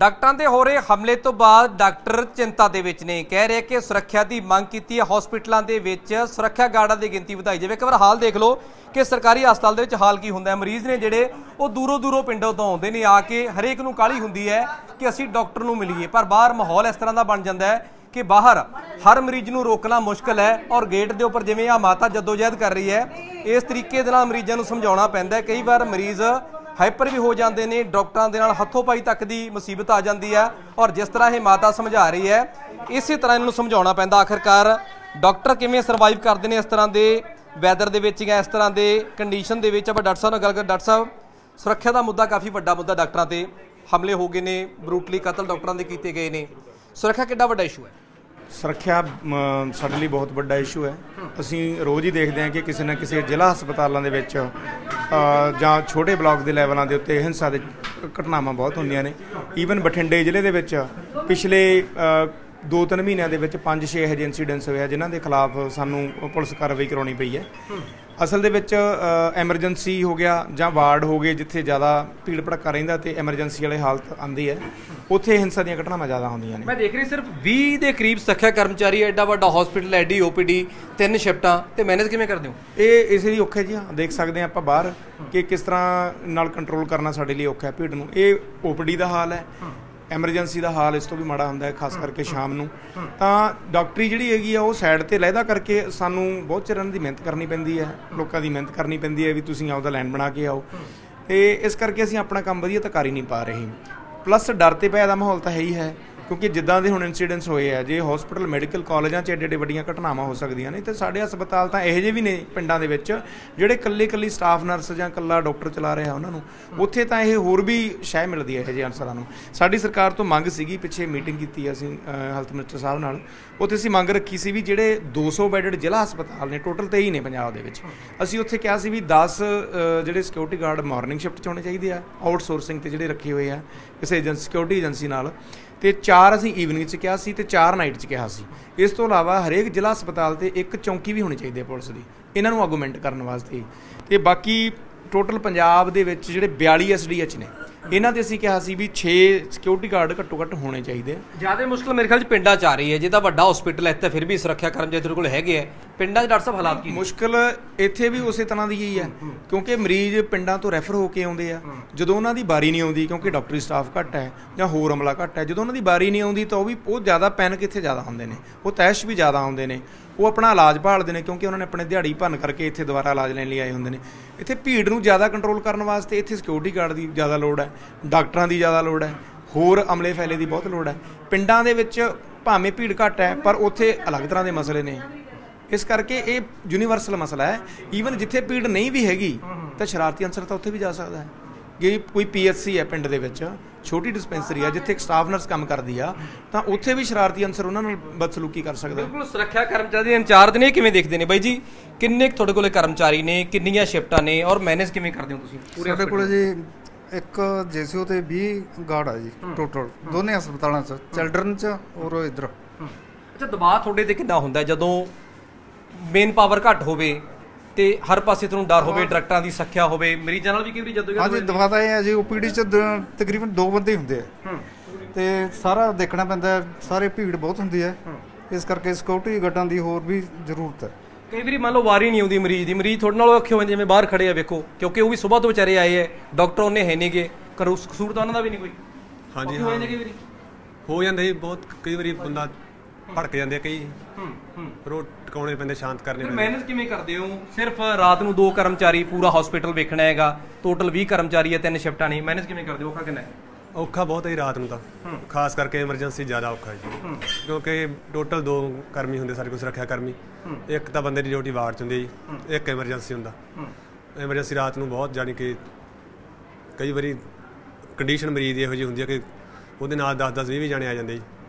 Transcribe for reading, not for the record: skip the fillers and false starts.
ਡਾਕਟਰਾਂ ਦੇ ਹੋ ਰਹੇ ਹਮਲੇ ਤੋਂ ਬਾਅਦ ਡਾਕਟਰ ਚਿੰਤਾ ਦੇ ਵਿੱਚ ਨੇ। ਕਹਿ ਰਹੇ ਕਿ ਸੁਰੱਖਿਆ ਦੀ ਮੰਗ ਕੀਤੀ ਹੈ, ਹਸਪੀਟਲਾਂ ਦੇ ਵਿੱਚ ਸੁਰੱਖਿਆ ਗਾਰਡਾਂ ਦੀ ਗਿਣਤੀ ਵਧਾਈ ਜਾਵੇ। ਇੱਕ ਵਾਰ ਹਾਲ ਦੇਖ ਲਓ ਕਿ ਸਰਕਾਰੀ ਹਸਪਤਾਲ ਦੇ ਵਿੱਚ ਹਾਲ ਕੀ ਹੁੰਦਾ ਹੈ। ਮਰੀਜ਼ ਨੇ ਜਿਹੜੇ ਉਹ ਦੂਰੋਂ ਪਿੰਡੋਂ ਤੋਂ ਆਉਂਦੇ ਨੇ, ਆ ਕੇ ਹਰੇਕ ਨੂੰ ਕਾਹਲੀ ਹੁੰਦੀ ਹੈ ਕਿ ਅਸੀਂ ਡਾਕਟਰ ਨੂੰ ਮਿਲੀਏ, ਪਰ ਬਾਹਰ ਮਾਹੌਲ ਇਸ ਤਰ੍ਹਾਂ ਦਾ ਬਣ ਜਾਂਦਾ ਹੈ कि बाहर हर मरीज नूं रोकना मुश्किल है। और गेट के उपर जिवें आ माता जद्दोजहद कर रही है, इस तरीके दे नाल मरीज़ां नूं समझाउणा पैंदा है। कई बार मरीज़ हाइपर भी हो जाते हैं, डॉक्टरां दे नाल हथों पाई तक की मुसीबत आ जाती है। और जिस तरह ये माता समझा रही है, इस तरह इन्हूं समझाउणा पैंदा। आखिरकार डॉक्टर किवें सर्वाइव करते हैं इस तरह के वैदर दे विच या इस तरह के कंडीशन दे विच। आपां डॉक्टर साहब नाल गल कर। डॉक्टर साहब, सुरक्षा का मुद्दा काफ़ी वड्डा मुद्दा, डॉक्टरां ते हमले हो गए ने, ब्रूटली कतल डॉक्टरां दे कीते गए ने। सुरक्षा कितना वड्डा इशू है? सुरक्षा ਸਾਡੇ ਲਈ ਬਹੁਤ ਵੱਡਾ ਇਸ਼ੂ ਹੈ। ਅਸੀਂ ਰੋਜ਼ ਹੀ ਦੇਖਦੇ ਹਾਂ ਕਿ ਕਿਸੇ ਨਾ ਕਿਸੇ ਜ਼ਿਲ੍ਹਾ ਹਸਪਤਾਲਾਂ ਦੇ ਵਿੱਚ ਜਾਂ ਛੋਟੇ ਬਲਾਕ ਦੇ ਲੈਵਲਾਂ ਦੇ ਉੱਤੇ ਹਿੰਸਾ ਦੇ ਘਟਨਾਵਾਂ ਬਹੁਤ ਹੁੰਦੀਆਂ ਨੇ। ਈਵਨ ਬਠਿੰਡੇ ਜ਼ਿਲ੍ਹੇ ਦੇ ਵਿੱਚ ਪਿਛਲੇ 2-3 ਮਹੀਨਿਆਂ ਦੇ ਵਿੱਚ 5-6 ਇਹੋ ਜਿਹੇ ਇੰਸੀਡੈਂਟਸ ਹੋਏ ਆ ਜਿਨ੍ਹਾਂ ਦੇ ਖਿਲਾਫ ਸਾਨੂੰ ਪੁਲਿਸ ਕਾਰਵਾਈ ਕਰਾਉਣੀ ਪਈ ਹੈ। ਅਸਲ ਦੇ ਵਿੱਚ ਐਮਰਜੈਂਸੀ ਹੋ ਗਿਆ ਜਾਂ ਵਾਰਡ ਹੋ ਗਏ ਜਿੱਥੇ ਜ਼ਿਆਦਾ ਭੀੜ ਭੜੱਕਾ ਰਹਿੰਦਾ ਤੇ ਐਮਰਜੈਂਸੀ ਵਾਲੇ ਹਾਲਤ ਆਉਂਦੀ ਹੈ, ਉੱਥੇ ਹਿੰਸਾ ਦੀਆਂ ਘਟਨਾਵਾਂ ਜ਼ਿਆਦਾ ਹੁੰਦੀਆਂ ਨੇ। ਮੈਂ ਦੇਖ ਰਹੀ ਸਿਰਫ 20 ਦੇ ਕਰੀਬ ਸੁਰੱਖਿਆ ਕਰਮਚਾਰੀ, ਐਡਾ ਵੱਡਾ ਹਸਪੀਟਲ, ਐਡੀ ਓਪੀਡੀ, 3 ਸ਼ਿਫਟਾਂ, ਤੇ ਮੈਨੇਜ ਕਿਵੇਂ ਕਰਦੇ ਹੋ? ਇਹ ਇਸੇ ਲਈ ਔਖਾ ਹੈ ਜੀ। ਦੇਖ ਸਕਦੇ ਹਾਂ ਆਪਾਂ ਬਾਹਰ ਕਿ ਕਿਸ ਤਰ੍ਹਾਂ ਨਾਲ ਕੰਟਰੋਲ ਕਰਨਾ ਸਾਡੇ ਲਈ ਔਖਾ ਹੈ ਭੀੜ ਨੂੰ। ਇਹ ਓਪੀਡੀ ਦਾ ਹਾਲ ਹੈ, ਐਮਰਜੈਂਸੀ ਦਾ ਹਾਲ ਇਸ ਤੋਂ ਵੀ ਮਾੜਾ ਹੁੰਦਾ ਹੈ, ਖਾਸ ਕਰਕੇ ਸ਼ਾਮ ਨੂੰ। ਤਾਂ ਡਾਕਟਰੀ ਜਿਹੜੀ ਹੈਗੀ ਆ ਉਹ ਸਾਈਡ 'ਤੇ ਲਹਿਦਾ ਕਰਕੇ ਸਾਨੂੰ ਬਹੁਤ ਚਿਰ ਇਹਨਾਂ ਦੀ ਮਿਹਨਤ ਕਰਨੀ ਪੈਂਦੀ ਹੈ, ਲੋਕਾਂ ਦੀ ਮਿਹਨਤ ਕਰਨੀ ਪੈਂਦੀ ਹੈ ਵੀ ਤੁਸੀਂ ਆਪਦਾ ਲਾਈਨ ਬਣਾ ਕੇ ਆਓ। ਅਤੇ ਇਸ ਕਰਕੇ ਅਸੀਂ ਆਪਣਾ ਕੰਮ ਵਧੀਆ ਤਾਂ ਕਰ ਹੀ ਨਹੀਂ ਪਾ ਰਹੇ। ਪਲੱਸ ਡਰ ਤੇ ਭੈ ਦਾ ਮਾਹੌਲ ਤਾਂ ਹੈ ਹੀ ਹੈ, ਕਿਉਂਕਿ ਜਿੱਦਾਂ ਦੇ ਹੁਣ ਇੰਸੀਡੈਂਟਸ ਹੋਏ ਆ, ਜੇ ਹਸਪੀਟਲ ਮੈਡੀਕਲ ਕਾਲਜਾਂ 'ਚ ਐਡੇ ਵੱਡੀਆਂ ਘਟਨਾਵਾਂ ਹੋ ਸਕਦੀਆਂ ਨੇ, ਤੇ ਸਾਡੇ ਹਸਪਤਾਲ ਤਾਂ ਇਹੋ ਜਿਹੇ ਵੀ ਨੇ ਪਿੰਡਾਂ ਦੇ ਵਿੱਚ ਜਿਹੜੇ ਇਕੱਲੀ ਸਟਾਫ ਨਰਸ ਜਾਂ ਇਕੱਲਾ ਡਾਕਟਰ ਚਲਾ ਰਿਹਾ ਉਹਨਾਂ ਨੂੰ, ਉੱਥੇ ਤਾਂ ਇਹ ਹੋਰ ਵੀ ਸ਼ੈ ਮਿਲਦੀ ਹੈ ਇਹੋ ਜਿਹੇ ਅਨਸਰਾਂ ਨੂੰ। ਸਾਡੀ ਸਰਕਾਰ ਤੋਂ ਮੰਗ ਸੀਗੀ, ਪਿੱਛੇ ਮੀਟਿੰਗ ਕੀਤੀ ਅਸੀਂ ਹੈਲਥ ਮਿਨਿਸਟਰ ਸਾਹਿਬ ਨਾਲ, ਉੱਥੇ ਅਸੀਂ ਮੰਗ ਰੱਖੀ ਸੀ ਵੀ ਜਿਹੜੇ 200 ਬੈਡਡ ਜ਼ਿਲ੍ਹਾ ਹਸਪਤਾਲ ਨੇ, ਟੋਟਲ 23 ਨੇ ਪੰਜਾਬ ਦੇ ਵਿੱਚ, ਅਸੀਂ ਉੱਥੇ ਕਿਹਾ ਸੀ ਵੀ 10 ਜਿਹੜੇ ਸਿਕਿਉਰਿਟੀ ਗਾਰਡ ਮਾਰਨਿੰਗ ਸ਼ਿਫਟ 'ਚ ਹੋਣੇ ਚਾਹੀਦੇ ਆ, ਆਊਟਸੋਰਸਿੰਗ 'ਤੇ ਜਿਹੜੇ ਰੱਖੇ ਹੋਏ ਆ ਕਿਸੇ ਸਿਕਿਉਰਿਟੀ ਏਜੰਸੀ ਨਾਲ, ਤੇ 4 ਅਸੀਂ ਈਵਨਿੰਗ 'ਚ ਕਿਹਾ ਸੀ ਤੇ 4 ਨਾਈਟ 'ਚ ਕਿਹਾ ਸੀ। ਇਸ ਤੋਂ ਇਲਾਵਾ ਹਰੇਕ ਜ਼ਿਲ੍ਹਾ ਹਸਪਤਾਲ 'ਤੇ ਇੱਕ ਚੌਂਕੀ ਵੀ ਹੋਣੀ ਚਾਹੀਦੀ ਹੈ ਪੁਲਿਸ ਦੀ, ਇਹਨਾਂ ਨੂੰ ਆਗੂਮੈਂਟ ਕਰਨ ਵਾਸਤੇ। ਤੇ ਬਾਕੀ ਟੋਟਲ ਪੰਜਾਬ ਦੇ ਵਿੱਚ ਜਿਹੜੇ 42 SDH ਨੇ, ਇਹਨਾਂ 'ਤੇ ਅਸੀਂ ਕਿਹਾ ਸੀ ਵੀ 6 ਸਿਕਿਉਰਿਟੀ ਗਾਰਡ ਘੱਟੋ ਘੱਟ ਹੋਣੇ ਚਾਹੀਦੇ ਆ। ਜ਼ਿਆਦਾ ਮੁਸ਼ਕਿਲ ਮੇਰੇ ਖਿਆਲ 'ਚ ਪਿੰਡਾਂ 'ਚ ਆ ਰਹੀ ਹੈ, ਜੇ ਤਾਂ ਵੱਡਾ ਹਸਪੀਟਲ ਹੈ ਤਾਂ ਫਿਰ ਵੀ ਸੁਰੱਖਿਆ ਕਰਮਚਾਰੀ ਤੁਹਾਡੇ ਕੋਲ ਹੈਗੇ ਆ। ਪਿੰਡਾਂ 'ਚ ਡਾਕਟਰ ਸਾਹਿਬ ਹਾਲਾਤ ਕੀ? ਮੁਸ਼ਕਿਲ ਇੱਥੇ ਵੀ ਉਸੇ ਤਰ੍ਹਾਂ ਦੀ ਹੀ ਹੈ, ਕਿਉਂਕਿ ਮਰੀਜ਼ ਪਿੰਡਾਂ ਤੋਂ ਰੈਫਰ ਹੋ ਕੇ ਆਉਂਦੇ ਆ। ਜਦੋਂ ਉਹਨਾਂ ਦੀ ਵਾਰੀ ਨਹੀਂ ਆਉਂਦੀ, ਕਿਉਂਕਿ ਡਾਕਟਰੀ ਸਟਾਫ ਘੱਟ ਹੈ ਜਾਂ ਹੋਰ ਅਮਲਾ ਘੱਟ ਹੈ, ਜਦੋਂ ਉਹਨਾਂ ਦੀ ਵਾਰੀ ਨਹੀਂ ਆਉਂਦੀ ਤਾਂ ਉਹ ਜ਼ਿਆਦਾ ਪੈਨਿਕ ਇੱਥੇ ਜ਼ਿਆਦਾ ਹੁੰਦੇ ਨੇ, ਉਹ ਤੈਸ਼ ਵੀ ਜ਼ਿਆਦਾ ਆਉਂਦੇ ਨੇ, ਉਹ ਆਪਣਾ ਇਲਾਜ ਭਾਲਦੇ ਨੇ, ਕਿਉਂਕਿ ਉਹਨਾਂ ਨੇ ਆਪਣੇ ਦਿਹਾੜੀ ਭੰਨ ਕਰਕੇ ਇੱਥੇ ਦੁਬਾਰਾ ਇਲਾਜ ਲੈਣ ਲਈ ਆਏ ਹੁੰਦੇ ਨੇ। ਇੱਥੇ ਭੀੜ ਨੂੰ ਜ਼ਿਆਦਾ ਕੰਟਰੋਲ ਕਰਨ ਵਾਸਤੇ ਇੱਥੇ ਸਿਕਿਉਰਿਟੀ ਗਾਰਡ ਦੀ ਜ਼ਿਆਦਾ ਲੋੜ ਹੈ, ਡਾਕਟਰਾਂ ਦੀ ਜ਼ਿਆਦਾ ਲੋੜ ਹੈ, ਹੋਰ ਅਮਲੇ ਫੈਲੇ ਦੀ ਬਹੁਤ ਲੋੜ ਹੈ। ਪਿੰਡਾਂ ਦੇ ਵਿੱਚ ਭਾਵੇਂ ਭੀੜ ਘੱਟ ਹੈ, ਪਰ ਉੱਥੇ ਅਲੱਗ ਤਰ੍ਹਾਂ ਦੇ ਮਸਲੇ ਨੇ। ਇਸ ਕਰਕੇ ਇਹ ਯੂਨੀਵਰਸਲ ਮਸਲਾ ਹੈ। ਈਵਨ ਜਿੱਥੇ ਭੀੜ ਨਹੀਂ ਵੀ ਹੈਗੀ ਤਾਂ ਸ਼ਰਾਰਤੀ ਅਨਸਰ ਤਾਂ ਉੱਥੇ ਵੀ ਜਾ ਸਕਦਾ ਹੈ। ਜੇ ਕੋਈ PHC ਹੈ ਪਿੰਡ ਦੇ ਵਿੱਚ, ਛੋਟੀ ਡਿਸਪੈਂਸਰੀ ਆ ਜਿੱਥੇ ਇੱਕ ਸਟਾਫ ਨਰਸ ਕੰਮ ਕਰਦੀ ਆ, ਤਾਂ ਉੱਥੇ ਵੀ ਸ਼ਰਾਰਤੀ ਅਨਸਰ ਉਹਨਾਂ ਨਾਲ ਬਦਸਲੂਕੀ ਕਰ ਸਕਦਾ। ਬਿਲਕੁਲ। ਸੁਰੱਖਿਆ ਕਰਮਚਾਰੀ ਦੇ ਇੰਚਾਰਜ ਨੇ, ਕਿਵੇਂ ਦੇਖਦੇ ਨੇ ਬਾਈ ਜੀ? ਕਿੰਨੇ ਤੁਹਾਡੇ ਕੋਲ ਕਰਮਚਾਰੀ ਨੇ, ਕਿੰਨੀਆਂ ਸ਼ਿਫਟਾਂ ਨੇ, ਔਰ ਮੈਨੇਜ ਕਿਵੇਂ ਕਰਦੇ ਹੋ ਤੁਸੀਂ? ਸਾਡੇ ਕੋਲ ਜੀ ਇੱਕ JCO ਤੇ 20 ਗਾਰਡ ਆ ਜੀ ਟੋਟਲ, ਦੋਨੇ ਹਸਪਤਾਲਾਂ 'ਚ, ਚਿਲਡਰਨ 'ਚ ਔਰ ਇੱਧਰ। ਅੱਛਾ, ਦਬਾਅ ਤੁਹਾਡੇ ਤੇ ਕਿੰਨਾ ਹੁੰਦਾ ਜਦੋਂ ਮੇਨ ਪਾਵਰ ਘੱਟ ਹੋਵੇ ਤੇ ਹਰ ਪਾਸੇ ਤੁਹਾਨੂੰ ਡਰ ਹੋਵੇ, ਡਾਕਟਰਾਂ ਦੀ ਸੰਖਿਆ ਹੋਵੇ, ਮਰੀਜ਼ਾਂ ਨਾਲ ਵੀ ਕਈ ਵਾਰੀ ਜਦੋਂ? ਹਾਂਜੀ, ਦਬਾਅ ਤਾਂ ਇਹ ਹੈ ਜੀ, OPD 'ਚ ਤਕਰੀਬਨ 2 ਬੰਦੇ ਹੀ ਹੁੰਦੇ ਆ ਤੇ ਸਾਰਾ ਦੇਖਣਾ ਪੈਂਦਾ, ਸਾਰੇ ਭੀੜ ਬਹੁਤ ਹੁੰਦੀ ਹੈ, ਇਸ ਕਰਕੇ ਸਿਕਿਉਰਿਟੀ ਗਾਰਡਾਂ ਦੀ ਹੋਰ ਵੀ ਜ਼ਰੂਰਤ ਹੈ। ਕਈ ਵਾਰੀ ਮੰਨ ਲਓ ਵਾਰੀ ਨਹੀਂ ਆਉਂਦੀ ਮਰੀਜ਼ ਦੀ, ਮਰੀਜ਼ ਤੁਹਾਡੇ ਨਾਲ ਔਖੇ ਹੋ ਜਾਂਦੇ, ਜਿਵੇਂ ਬਾਹਰ ਖੜੇ ਆ ਵੇਖੋ, ਕਿਉਂਕਿ ਉਹ ਵੀ ਸਵੇਰ ਤੋਂ ਵਿਚਾਰੇ ਆਏ ਹੈ, ਡਾਕਟਰ ਉਹਨੇ ਹੈ ਨਹੀਂਗੇ, ਕਸੂਰ ਤਾਂ ਉਹਨਾਂ ਦਾ ਵੀ ਨਹੀਂ ਕੋਈ। ਹਾਂਜੀ, ਹੋ ਜਾਂਦਾ ਜੀ ਬਹੁਤ, ਕਈ ਵਾਰੀ ਬੰਦਾ ਭੜਕ ਜਾਂਦੇ, ਕਈ ਰੋਡ ਟਿਕਾਉਣੇ ਪੈਂਦੇ, ਸ਼ਾਂਤ ਕਰਨੇ ਪੈਂਦੇ। ਮੈਨੇਜ ਕਿਵੇਂ ਕਰਦੇ ਹੋ? ਸਿਰਫ ਰਾਤ ਨੂੰ 2 ਕਰਮਚਾਰੀ, ਪੂਰਾ ਹਸਪੀਟਲ ਵੇਖਣਾ ਹੈਗਾ, ਟੋਟਲ 20 ਕਰਮਚਾਰੀ ਹੈ, 3 ਸ਼ਿਫਟਾਂ ਨੇ, ਮੈਨੇਜ ਕਿਵੇਂ ਕਰਦੇ ਹੋ? ਔਖਾ ਕਿੰਨਾ ਹੈ? ਔਖਾ ਬਹੁਤ ਹੈ ਰਾਤ ਨੂੰ ਤਾਂ, ਖਾਸ ਕਰਕੇ ਐਮਰਜੈਂਸੀ ਜ਼ਿਆਦਾ ਔਖਾ ਜੀ, ਕਿਉਂਕਿ ਟੋਟਲ 2 ਕਰਮੀ ਹੁੰਦੇ ਸਾਡੇ ਕੋਲ, ਸੁਰੱਖਿਆ ਕਰਮੀ। ਇੱਕ ਤਾਂ ਬੰਦੇ ਦੀ ਡਿਊਟੀ ਵਾਰਡ 'ਚ ਹੁੰਦੀ ਹੈ ਜੀ, ਇੱਕ ਐਮਰਜੈਂਸੀ ਹੁੰਦਾ। ਐਮਰਜੈਂਸੀ ਰਾਤ ਨੂੰ ਬਹੁਤ, ਜਾਣੀ ਕਿ ਕਈ ਵਾਰੀ ਕੰਡੀਸ਼ਨ ਮਰੀਜ਼ ਦੀ ਇਹੋ ਜਿਹੀ ਹੁੰਦੀ ਹੈ ਕਿ ਉਹਦੇ ਨਾਲ 10-10, 20 ਜਾਣੇ ਆ ਜਾਂਦੇ ਜੀ।